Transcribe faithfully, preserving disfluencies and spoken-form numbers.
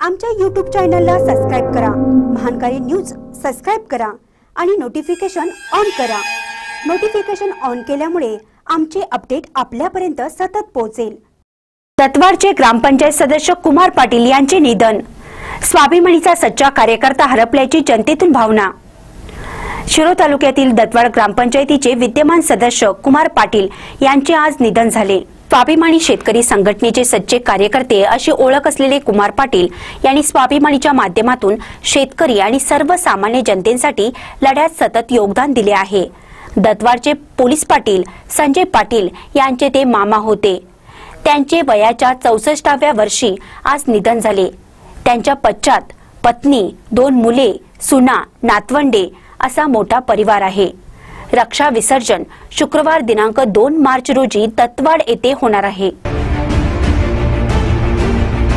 आमच्या यूट्यूब चॅनलला सबस्क्राइब करा, महानकारी न्यूज सबस्क्राइब करा आणि नोटिफिकेशन ऑन करा। नोटिफिकेशन ऑन केल्यामुळे आमचे अपडेट आपल्यापर्यंत सतत पोहोचेल। दत्तवाडचे ग्रामपंचायत सदस्य कुमार पाटील यांचे निधन। स्वाभिमानीचा सच्चा कार्यकर्ता हरपल्याची जनतेतून भावना। शिरोळ तालुक्यातील दत्तवाड ग्रामपंचायतीचे विद्यमान सदस्य कुमार पाटील यांचे आज निधन झाले। स्वाभिमानी शेतकरी संघटनेचे सच्चे कार्यकर्ते अशी ओळख असलेले कुमार पाटील यांनी स्वाभिमानीच्या माध्यमातून शेतकरी आणि सर्वसामान्य जनतेसाठी लढ्यात सतत योगदान दिले आहे। दत्तवाडचे पोलीस पाटील संजय पाटील यांचे ते मामा होते। त्यांचे वयाच्या चौसष्टाव्या वर्षी आज निधन झाले। त्यांच्या पश्चात पत्नी, दोन मुले, सुना, नातवंडे असा मोठा परिवार आहे। रक्षा विसर्जन शुक्रवार दिनांक दोन मार्च रोजी दत्तवाड येथे होणार आहे।